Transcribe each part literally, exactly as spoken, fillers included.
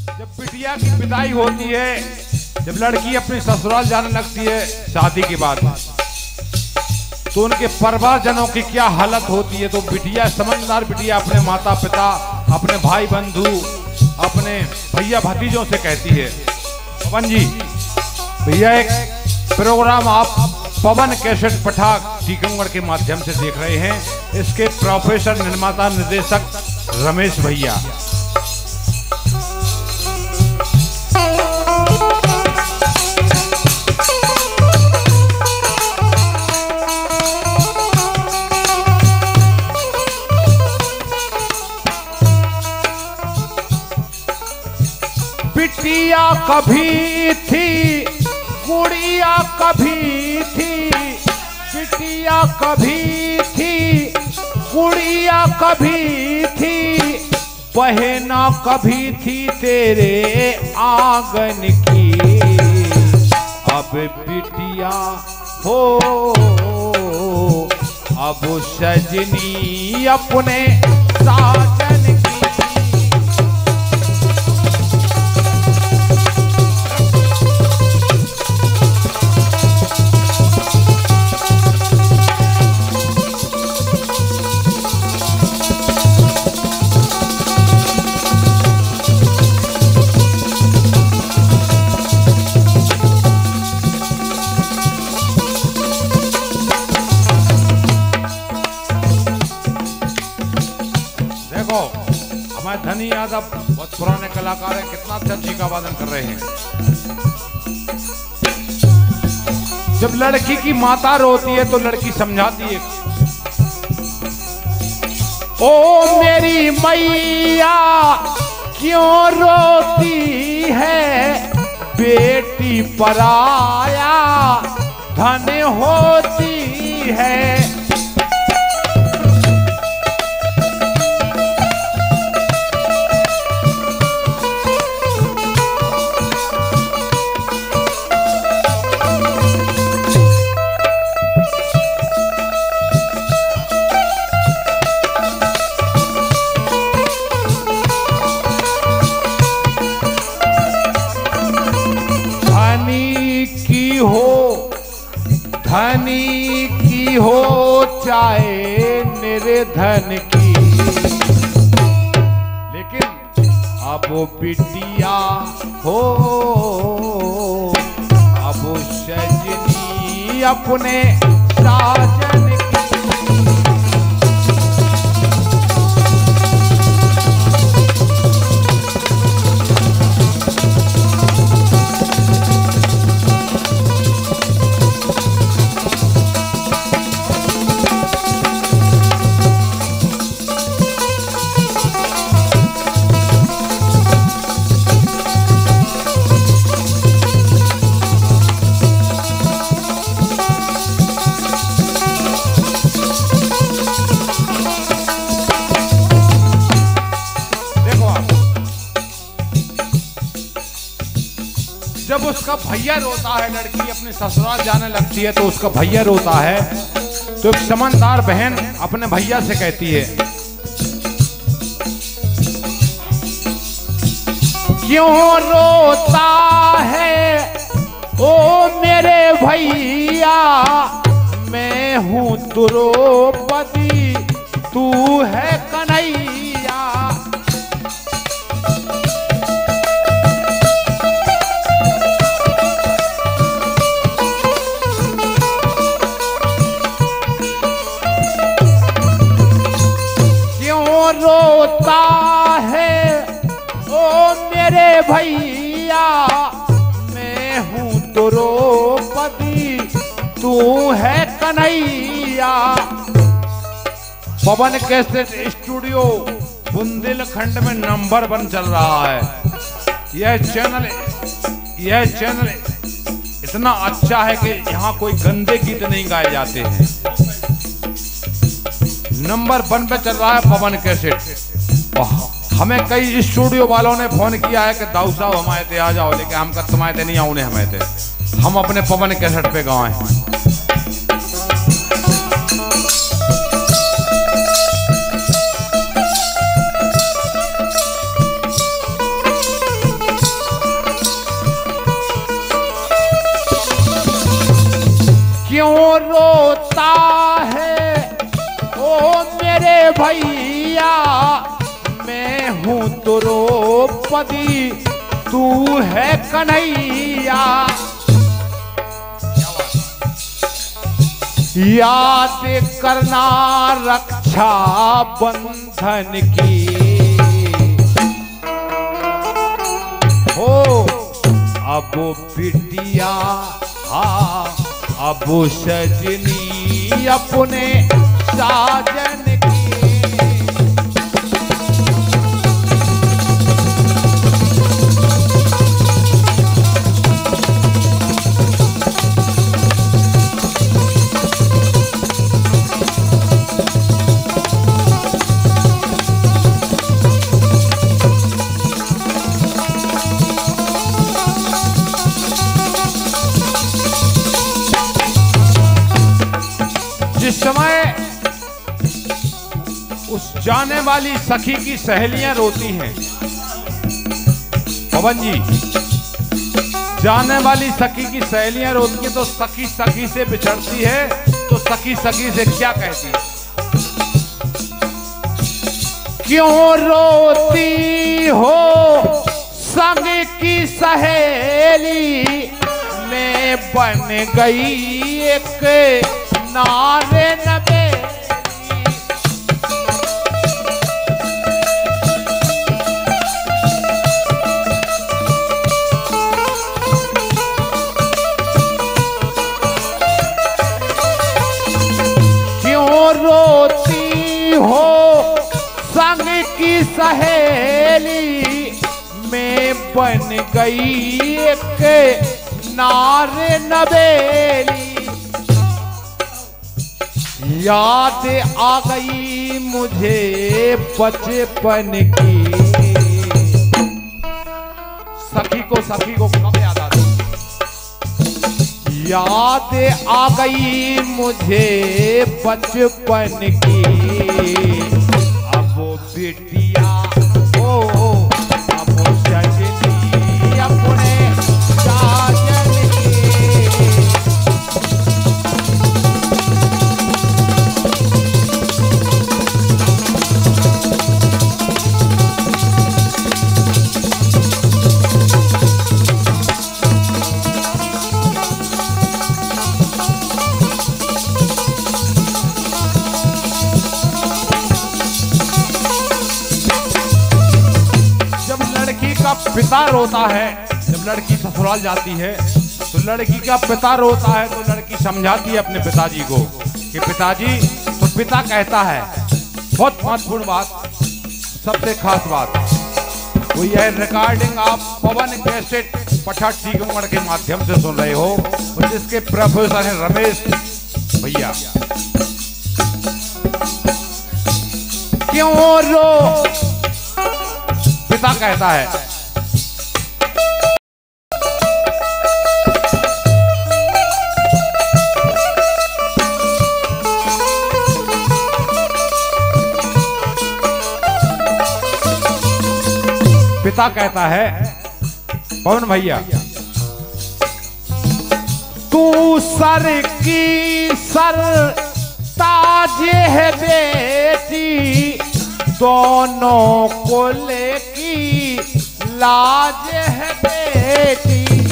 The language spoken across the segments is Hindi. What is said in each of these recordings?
जब बिटिया की विदाई होती है, जब लड़की अपने ससुराल जाने लगती है शादी के बाद, तो उनके परिवारजनों की क्या हालत होती है। तो बिटिया, समझदार बिटिया अपने माता पिता, अपने भाई बंधु, अपने भैया भतीजों से कहती है, पवन जी भैया एक प्रोग्राम आप पवन कैसेट पठाक टीकमगढ़ के माध्यम से देख रहे हैं, इसके प्रोफेसर निर्माता निर्देशक रमेश भैया। बिटिया कभी थी, गुड़िया कभी थी, बिटिया कभी थी, गुड़िया कभी थी, बहना कभी थी तेरे आंगन की। अब बिटिया हो, अब सजनी अपने साजन की। हमारे धनी यादव बहुत पुराने कलाकार हैं, कितना अच्छा चीका वादन कर रहे हैं। जब लड़की की माता रोती है तो लड़की समझाती है, ओ मेरी मैया क्यों रोती है, बेटी पराया धन होती है। धनी की हो चाहे निर्धन की, लेकिन अब वो बिटिया हो, अब वो सजनी अपने साजन की। जब उसका भैया रोता है, लड़की अपने ससुराल जाने लगती है तो उसका भैया रोता है, तो एक समझदार बहन अपने भैया से कहती है, क्यों रोता है ओ मेरे भैया, मैं हूं द्रौपदी तू है कन्हैया। रोता है ओ मेरे भैया, मैं हूं द्रौपदी तू है कन्हैया। पवन कैसेट स्टूडियो बुंदेलखंड में नंबर वन चल रहा है। यह चैनल यह चैनल इतना अच्छा है कि यहाँ कोई गंदे गीत नहीं गाए जाते हैं। नंबर वन पे चल रहा है पवन कैसेट। हमें कई स्टूडियो वालों ने फोन किया है कि दाऊ साहब हमारे थे आ जाओ, लेकिन हम कर तुम्हारे थे नहीं आउने, हमें थे हम अपने पवन कैसेट पे गाए हैं। हूँ द्रौपदी तू है कन्हैया। याद करना रक्षा बंधन की हो अब बिटिया हाँ अब सजनी अपने साजन की। जिस समय उस जाने वाली सखी की सहेलियां रोती हैं, पवन जी, जाने वाली सखी की सहेलियां रोती हैं तो सखी सखी से बिछड़ती है तो सखी सखी से क्या कहती है? क्यों रोती हो संग की सहेली में बन गई एक नारे नबे। क्यों रोती हो संग की सहेली में बन गई एक नारे नबेली। याद आ गई मुझे बचपन की। सखी को सखी को कब याद आती? याद आ गई मुझे बचपन की। अब बिटिया ओ अब सजनी अपने साजन की। पिता रोता है, जब लड़की ससुराल जाती है तो लड़की का पिता रोता है तो लड़की समझाती है अपने पिताजी को कि पिताजी, तो पिता कहता है बहुत महत्वपूर्ण बात, सबसे खास बात वो यह रिकॉर्डिंग आप पवन कैसेट पठा टीकमगढ़ के माध्यम से सुन रहे हो, जिसके प्रोफेसर हैं रमेश भैया। क्यों रो पिता कहता है, पिता कहता है पवन भैया, तू सर की सर ताज है बेटी, दोनों को लेकी लाज है बेटी।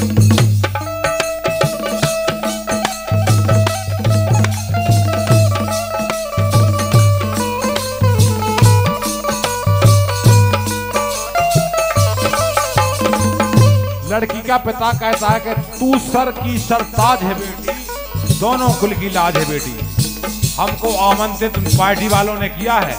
लड़की का पिता कहता है कि तू सर की सरताज है बेटी, दोनों कुल की लाज है बेटी। हमको आमंत्रित पार्टी वालों ने किया है,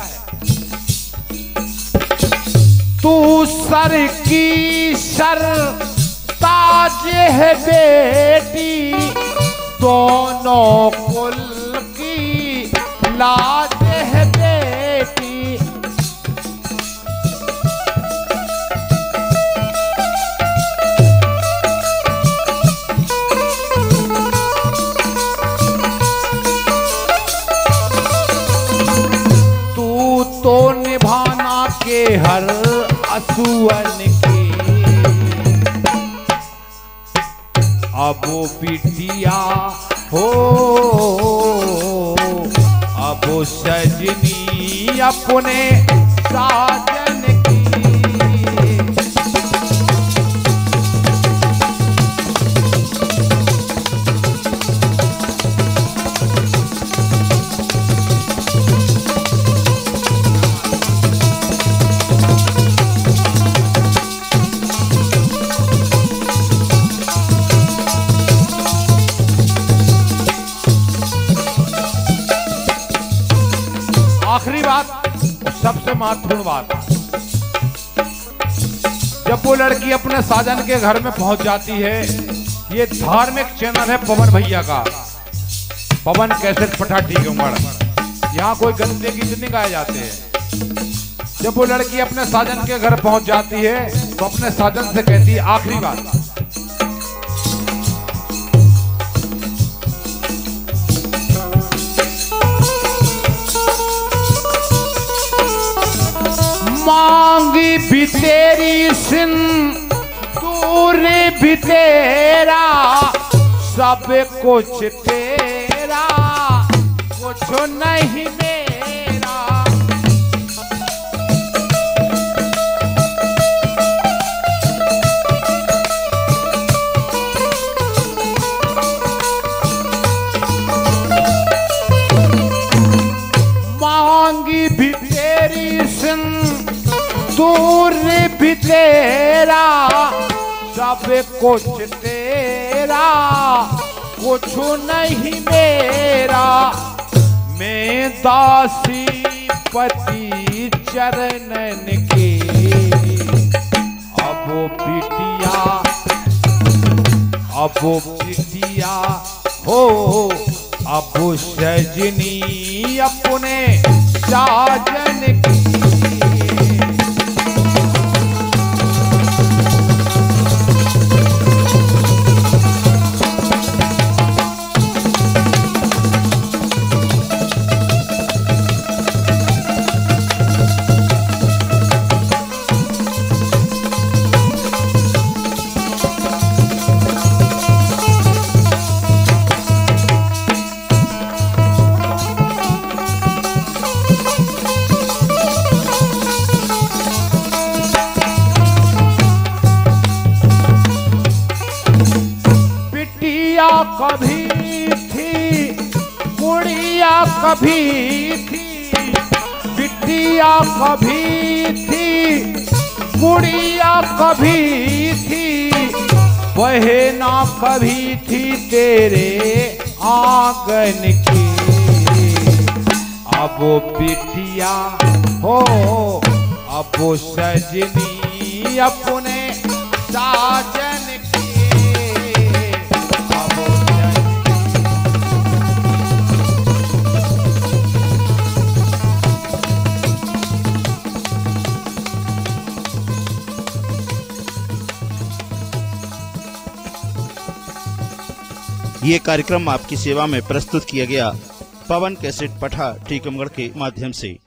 तू सर की सरताज है बेटी, दोनों कुल की लाज है बेटी। तो निभाना के हर असुअन के, अब बिटिया हो अब सजनी अपने साजन की। महत्वपूर्ण बात। जब वो लड़की अपने साजन के घर में पहुंच जाती है, ये धार्मिक चैनल है पवन भैया का, पवन कैसेट पठा टीकमगढ़। यहाँ कोई गंदे गीत नहीं गाए जाते हैं। जब वो लड़की अपने साजन के घर पहुंच जाती है तो अपने साजन से कहती है आखिरी बात, मांगी भी तेरी सिंदूर भी तेरा, सब कुछ तेरा, कुछ नहीं मेरा। मांगी भी तेरी सिंदूर दूर भी तेरा, सब कुछ तेरा, कुछ नहीं मेरा। मैं दासी पति चरणन के, अब बिटिया, अब बिटिया हो, अब सजनी अपने साजन की। कभी थी गुड़िया, कभी थी बिटिया, कभी थी गुड़िया, कभी थी बहना, कभी थी तेरे आंगन की। अब बिटिया हो, अब सजनी अपने साजन की। ये कार्यक्रम आपकी सेवा में प्रस्तुत किया गया पवन कैसेट पठा टीकमगढ़ के माध्यम से।